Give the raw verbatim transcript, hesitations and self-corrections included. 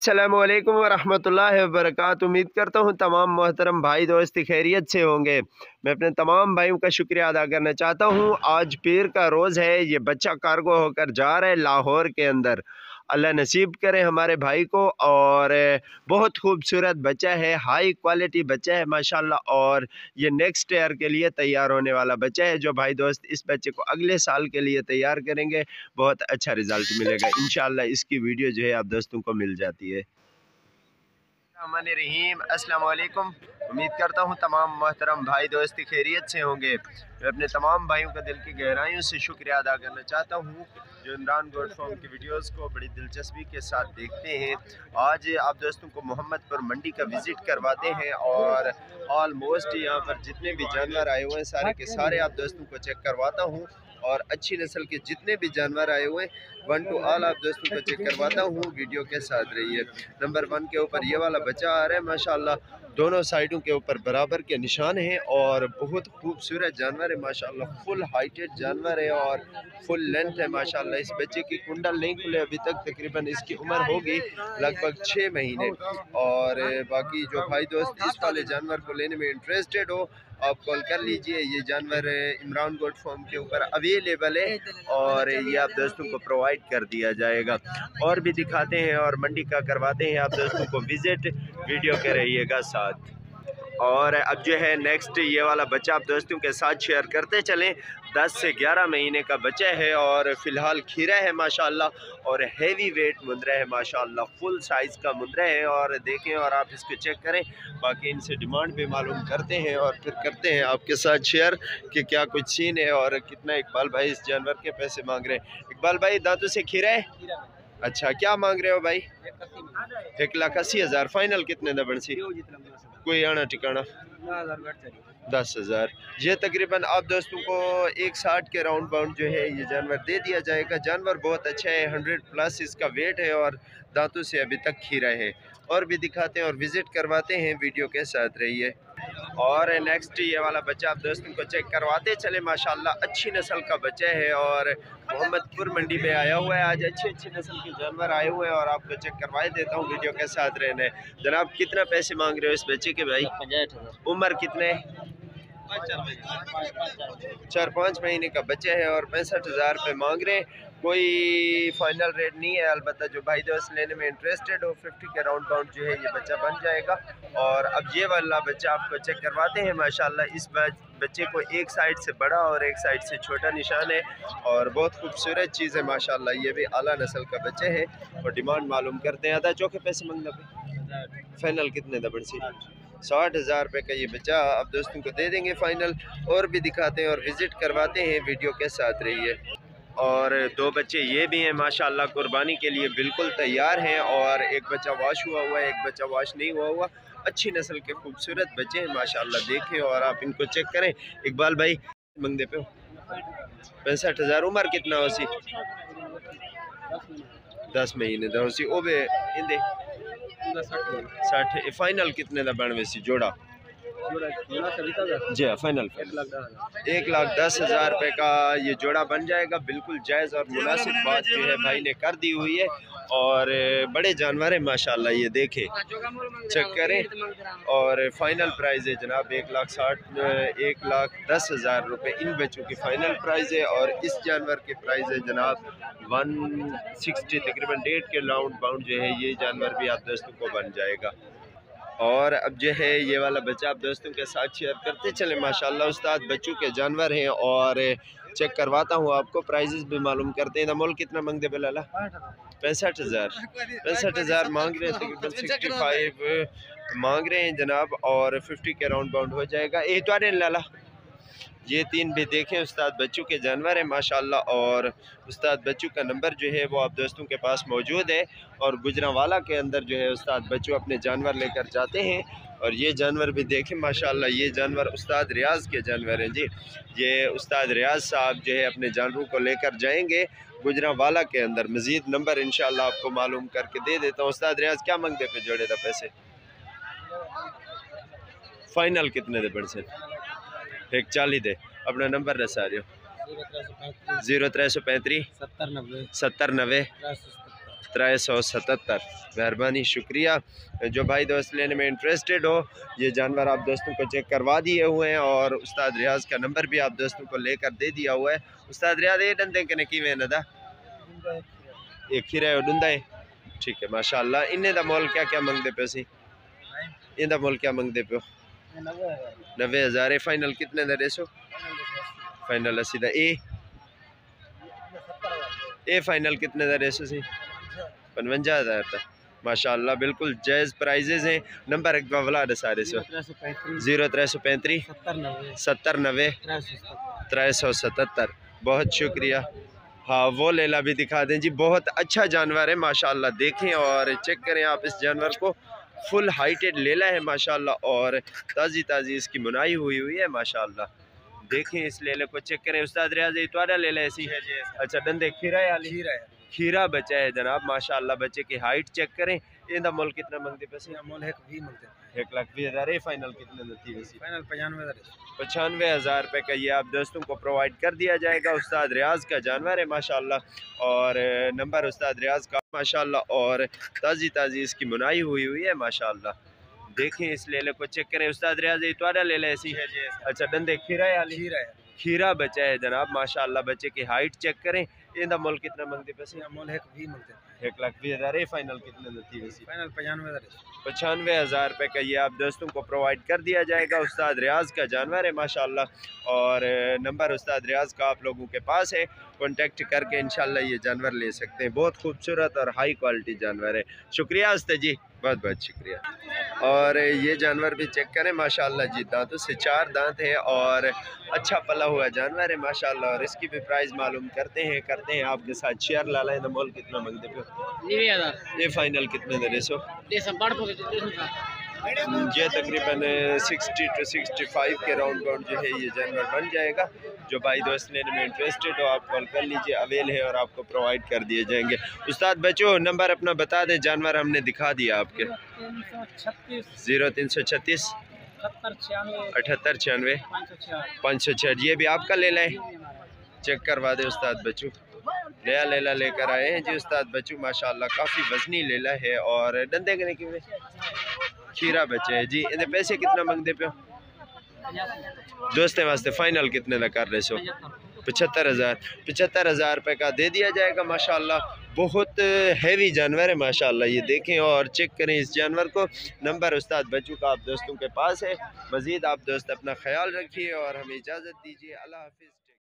अस्सलामुअलैकुम वरहमतुल्लाहि वबरकातुहू। उम्मीद करता हूँ तमाम मोहतरम भाई दोस्त खैरियत से होंगे। मैं अपने तमाम भाइयों का शुक्रिया अदा करना चाहता हूँ। आज पीर का रोज़ है, ये बच्चा कार्गो होकर जा रहा है लाहौर के अंदर। अल्लाह नसीब करे हमारे भाई को। और बहुत खूबसूरत बच्चा है, हाई क्वालिटी बच्चा है माशाल्लाह। और ये नेक्स्ट ईयर के लिए तैयार होने वाला बच्चा है। जो भाई दोस्त इस बच्चे को अगले साल के लिए तैयार करेंगे बहुत अच्छा रिजल्ट मिलेगा इंशाल्लाह। इसकी वीडियो जो है आप दोस्तों को मिल जाती है। रहीम अस्सलाम वालेकुम। उम्मीद करता हूँ तमाम मोहतरम भाई दोस्त खैरियत से होंगे। मैं अपने तमाम भाइयों का दिल की गहराइयों से शुक्रिया अदा करना चाहता हूँ जो इमरान गोट फार्म की वीडियोस को बड़ी दिलचस्पी के साथ देखते हैं। आज आप दोस्तों को मोहम्मदपुर मंडी का विज़िट करवाते हैं और ऑलमोस्ट यहाँ पर जितने भी जानवर आए हुए हैं सारे के सारे आप दोस्तों को चेक करवाता हूँ। और अच्छी नस्ल के जितने भी जानवर आए हुए हैं वन टू ऑल आप दोस्तों को चेक करवाता हूँ। वीडियो के साथ रहिए। नंबर वन के ऊपर ये वाला बच्चा आ रहा है माशाल्लाह, दोनों साइडों के ऊपर बराबर के निशान हैं और बहुत खूबसूरत जानवर है माशाल्लाह। फुल हाइटेड जानवर है और फुल लेंथ है माशाल्लाह। इस बच्चे की कुंडल नहीं खुले अभी तक, तकरीबन इसकी उम्र होगी लगभग छः महीने। और बाकी जो भाई दोस्त इस वाले जानवर को लेने में इंटरेस्टेड हो आप कॉल कर लीजिए। ये जानवर इमरान गोट फार्म के ऊपर अवेलेबल है और ये आप दोस्तों को प्रोवाइड कर दिया जाएगा। और भी दिखाते हैं और मंडी का करवाते हैं आप दोस्तों को विज़िट। वीडियो के रहिएगा साथ। और अब जो है नेक्स्ट ये वाला बच्चा आप दोस्तों के साथ शेयर करते चलें। दस से ग्यारह महीने का बच्चा है और फ़िलहाल खीरा है माशाल्लाह और हैवी वेट मुंदरा है माशाल्लाह। फुल साइज़ का मुंदरा है और देखें और आप इसको चेक करें। बाकी इनसे डिमांड भी मालूम करते हैं और फिर करते हैं आपके साथ शेयर कि क्या कुछ सीन है और कितना इकबाल भाई इस जानवर के पैसे मांग रहे हैं। इकबाल भाई दांतों से खीरा है? अच्छा, क्या मांग रहे हो भाई? एक लाख अस्सी हज़ार। फाइनल कितने दबन सी? कोई आना टिकाना? दस हज़ार। ये तकरीबन आप दोस्तों को एक साठ के राउंड बाउंड जो है ये जानवर दे दिया जाएगा। जानवर बहुत अच्छा है, हंड्रेड प्लस इसका वेट है और दांतों से अभी तक खीरा है। और भी दिखाते हैं और विज़िट करवाते हैं। वीडियो के साथ रहिए। और नेक्स्ट ये वाला बच्चा आप दोस्तों को चेक करवाते चले माशाल्लाह। अच्छी नस्ल का बच्चा है और मोहम्मदपुर मंडी में आया हुआ है। आज अच्छी अच्छी नस्ल के जानवर आए हुए हैं और आपको चेक करवाए देता हूँ। वीडियो के साथ रहने। जनाब कितना पैसे मांग रहे हो इस बच्चे के भाई? उम्र कितने? चार पाँच महीने का बच्चा है और पैंसठ हज़ार रुपये मांग रहे हैं। कोई फाइनल रेट नहीं है, अलबत्ता जो भाई दोस्त लेने में इंटरेस्टेड हो फिफ्टी के राउंड बाउंड जो है ये बच्चा बन जाएगा। और अब ये वाला बच्चा आपको चेक करवाते हैं माशाल्लाह। इस बच्चे को एक साइड से बड़ा और एक साइड से छोटा निशान है और बहुत खूबसूरत चीज़ है माशाल्लाह। ये भी आला नस्ल का बच्चा है और डिमांड मालूम करते हैं। आधा चौके पैसे मंगना पे फाइनल कितने दबन से? साठ हज़ार रुपये का ये बच्चा आप दोस्तों को दे देंगे फाइनल। और भी दिखाते हैं और विज़िट करवाते हैं। वीडियो के साथ रहिए। और दो बच्चे ये भी हैं माशाल्लाह, कुर्बानी के लिए बिल्कुल तैयार हैं। और एक बच्चा वॉश हुआ हुआ है, एक बच्चा वॉश नहीं हुआ हुआ। अच्छी नस्ल के खूबसूरत बच्चे हैं माशाल्लाह। देखें और आप इनको चेक करें। इकबाल भाई मंगदे पे पैंसठ हज़ार। उम्र कितना हो सी? दस महीने दो सी ओ बे इंदे साठ। फाइनल कितने का बनवे सी जोड़ा? जी हाँ फाइनल एक लाख दस हज़ार रुपये का ये जोड़ा बन जाएगा। बिल्कुल जायज़ और मुनासिब बात जो है भाई ने कर दी हुई है। और बड़े जानवर है माशाल्लाह। ये देखें चेक करें। और फाइनल प्राइस है जनाब एक लाख साठ एक लाख दस हज़ार रुपये इन बच्चों की फ़ाइनल प्राइस है। और इस जानवर की प्राइस है जनाब वन सिक्सटी, तकरीबन डेढ़ के राउंड बाउंड जो है ये जानवर भी आप दोस्तों को बन जाएगा। और अब जो है ये वाला बच्चा आप दोस्तों के साथ शेयर करते चले माशाल्लाह। उस्ताद बच्चों के जानवर हैं और चेक करवाता हूँ आपको, प्राइजेस भी मालूम करते हैं। मोल कितना मांगते बेलाला? पैंसठ हज़ार। पैंसठ हज़ार मांग रहे हैं, तकरीबन सिक्सटी फाइव मांग रहे हैं जनाब। और फिफ्टी के राउंड बाउंड हो जाएगा। ए तो लाला ये तीन भी देखें उस्ताद बच्चों के जानवर हैं माशाल्लाह। और उस्ताद बच्चों का नंबर जो है वो आप दोस्तों के पास मौजूद है। और गुजरांवाला के अंदर जो है उस्ताद बच्चों अपने जानवर लेकर जाते हैं। और ये जानवर भी देखें माशाल्लाह। ये जानवर उस्ताद रियाज के जानवर हैं जी। ये उस्ताद रियाज साहब जो है अपने जानवरों को लेकर जाएंगे गुजरांवाला के अंदर। मज़ीद नंबर इंशाल्लाह आपको मालूम करके दे देता हूँ। उस्ताद रियाज क्या मांगते पे जोड़े था पैसे? फाइनल कितने दे बड़ से? एक चाली दे। अपना नंबर दसा रहे हो? जीरो त्रै सौ पैंतीस सत्तर नब्बे सत्तर नब्बे त्रै सौ सतहत्तर। मेहरबानी, शुक्रिया। जो भाई दोस्त लेने में इंटरेस्टेड हो, ये जानवर आप दोस्तों को चेक करवा दिए हुए हैं और उस्ताद रियाज का नंबर भी आप दोस्तों को लेकर दे दिया हुआ है। उस्ताद रियाज ये डंदे कने किवें नदा एक ही रहे डुंदा है, ठीक है माशाल्लाह। इन्हें दा मोल क्या क्या मंगते पे सी? इनका मोल क्या मंगते पे हो? नब्बे हज़ार। फाइनल कितने दा रेसो? फाइनल अस्सी दा। ए ए फाइनल कितने दा रेसो सी? पचवंजा हज़ार तक। माशाल्लाह बिल्कुल जायज़ प्राइजेज हैं। नंबर एक वाला सारे सौ जीरो त्रै सौ पैंतीस सत्तर नब्बे त्रै सौ सतहत्तर। बहुत शुक्रिया। हाँ वो लेला भी दिखा दें जी, बहुत अच्छा जानवर है माशाल्लाह। देखें और चेक करें आप इस जानवर को। फुल हाइटेड लेला है माशाल्लाह और ताज़ी ताज़ी इसकी मुनाई हुई हुई है माशाल्लाह। देखें इस लेले को, चेक करें। उस्ताद रियाज ये लेला ऐसी है? अच्छा डंदे खीरा है? खीरा है, खीरा बच्चा है जनाब माशाल्लाह। बच्चे की हाइट चेक करें। इनका मोल कितना मंगते पैसे? मोल एक भी मंगते एक लाख बीस हज़ार। फाइनल कितने देती है? फाइनल पचानवे हज़ार पचानवे हज़ार रुपये का ये आप दोस्तों को प्रोवाइड कर दिया जाएगा। उस्ताद रियाज का जानवर है माशाल्लाह और नंबर उस्ताद रियाज का माशाल्लाह और ताज़ी ताज़ी इसकी मुनाई हुई हुई है माशाल्लाह। देखें इस लेले को, चेक करें। उस्ताद रियाज ये तो लेला ऐसी है? अच्छा डंदे खीरा है? खीरा है, खीरा बच्चा है जनाब माशाल्लाह। बच्चे की हाइट चेक करें। इनका मोल कितना मंगते पैसे? मोल एक भी मंगते एक लाख बीस हज़ार। फाइनल कितने देती है? फाइनल पचानवे हज़ार पचानवे हज़ार रुपये का ये आप दोस्तों को प्रोवाइड कर दिया जाएगा। उस्ताद रियाज का जानवर है माशाल्लाह और नंबर उस्ताद रियाज का आप लोगों के पास है। कॉन्टेक्ट करके इंशाल्लाह ये जानवर ले सकते हैं। बहुत खूबसूरत और हाई क्वालिटी जानवर है। शुक्रिया उस्ताद जी, बहुत बहुत शुक्रिया। और ये जानवर भी चेक करें माशाल्लाह जी, दांतों से चार दांत है और अच्छा पला हुआ जानवर है माशाल्लाह। और इसकी भी प्राइस मालूम करते हैं करते हैं आपके साथ शेयर। लाला है मोल कितना मंगते पे? ये फाइनल कितने दे रहे सो? ये तकरीबन सिक्सटी टू सिक्सटी फाइव के राउंड बाउंड जो है ये जानवर बन जाएगा। जो भाई दोस्त लेने में इंटरेस्टेड हो आप कॉल कर लीजिए, अवेल है और आपको प्रोवाइड कर दिए जाएंगे। उस्ताद बच्चों नंबर अपना बता दें, जानवर हमने दिखा दिया आपके। ज़ीरो तीन सौ छत्तीस अठहत्तर छियानवे पाँच सौ छियाठ। ये भी आपका ले लें, चेक करवा दे उस्ताद बच्चू। नया लेला लेकर आए हैं जी उस्ताद बच्चू माशाल्लाह। काफ़ी वजनी लेला है और डंदे करने की खीरा बच्चे है जी। इन्हें पैसे कितना मंगते पे हो? दोस्तें वास्ते फाइनल कितने का कर रहे सो? पचहत्तर हज़ार पचहत्तर हज़ार रुपये का दे दिया जाएगा माशाल्लाह। बहुत हैवी जानवर है माशाल्लाह। ये देखें और चेक करें इस जानवर को। नंबर उस्ताद बच्चू का आप दोस्तों के पास है। मज़ीद आप दोस्त अपना ख्याल रखिए और हमें इजाज़त दीजिए। अल्लाह हाफिज़।